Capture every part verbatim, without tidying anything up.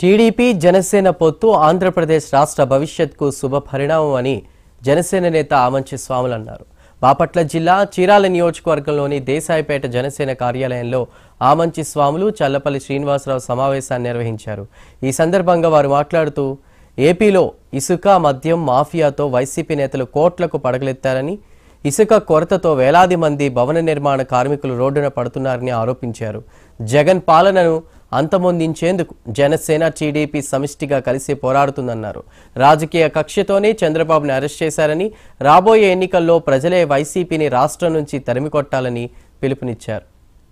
TDP Janasena పొత్తు ఆంధ్రప్రదేశ్ రాష్ట్ర భవిష్యత్తుకు శుభ పరిణామం అని జనసేన నేత ఆమంచి స్వాములు అన్నారు. బాపట్ల జిల్లా చీరాల నియోజకవర్గంలోని దేశాయిపేట జనసేన కార్యాలయంలో ఆమంచి స్వాములు చల్లపల్లి శ్రీనివాసరావు సమావేశాన్ని నిర్వహించారు. ఈ సందర్భంగా వారు మాట్లాడుతూ ఏపీలో ఇసుక మద్యం మాఫియాతో వైసీపీ నేతలు కోట్లకు పడగలెత్తారని, ఇసుక కొరతతో వేలాది మంది భవన నిర్మాణ కార్మికులు రోడ్డున పడుతున్నారని ఆరోపించారు. జగన్ పాలనను అంతమొందించేందుకు జనసేన టీడీపీ సమిష్టిగా కలిసి పోరాడుతుందన్నారు. రాజకీయ కక్షతోనే చంద్రబాబును అరెస్ట్ చేశారని, రాబోయే ఎన్నికల్లో ప్రజలే వైసీపీని రాష్ట్రం నుంచి తరిమికొట్టాలని పిలుపునిచ్చారు.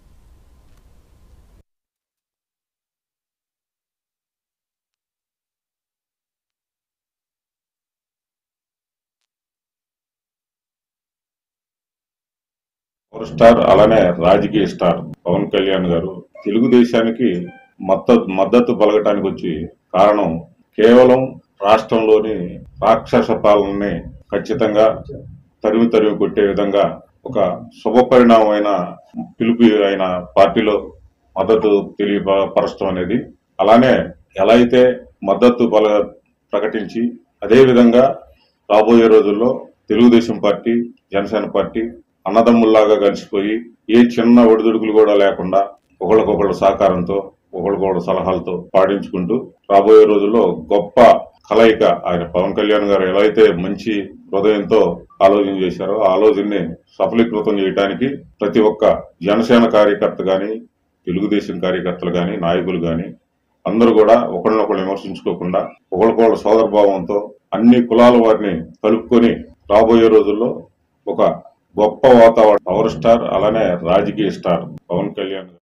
పవర్ స్టార్ అలానే రాజకీయ స్టార్ పవన్ కళ్యాణ్ గారు తెలుగుదేశానికి మద్దతు మద్దతు పలకటానికి వచ్చి కారణం కేవలం రాష్ట్రంలోని రాక్షస పాలనని ఖచ్చితంగా తరిమి తరిమి కొట్టే విధంగా ఒక శుభ పరిణామమైన పిలుపు అయిన పార్టీలో మద్దతు తెలియపరచడం అనేది, అలానే ఎలా అయితే మద్దతు బల ప్రకటించి అదే విధంగా రాబోయే రోజుల్లో తెలుగుదేశం పార్టీ జనసేన పార్టీ అన్నదమ్ముల్లాగా కలిసిపోయి ఏ చిన్న ఒడిదుడుకులు కూడా లేకుండా ఒకళ్ళకొకళ్ళ సహకారంతో ఒకళ్ళకొకళ్ళ సలహాలతో పాటించుకుంటూ రాబోయే రోజుల్లో గొప్ప కలయిక ఆయన పవన్ కళ్యాణ్ గారు ఎలా అయితే మంచి హృదయంతో ఆలోచన చేశారో ఆ ఆలోచనని సఫలీకృతం చేయడానికి ప్రతి ఒక్క జనసేన కార్యకర్త గాని తెలుగుదేశం కార్యకర్తలు గాని నాయకులు గాని అందరూ కూడా ఒకళ్ళనొకళ్ళు విమర్శించుకోకుండా ఒకళ్ళకొకళ్ళ సోదరభావంతో అన్ని కులాల వారిని కలుపుకొని రాబోయే రోజుల్లో ఒక గొప్ప వాతావరణం పవర్ స్టార్ అలానే రాజకీయ స్టార్ పవన్ కళ్యాణ్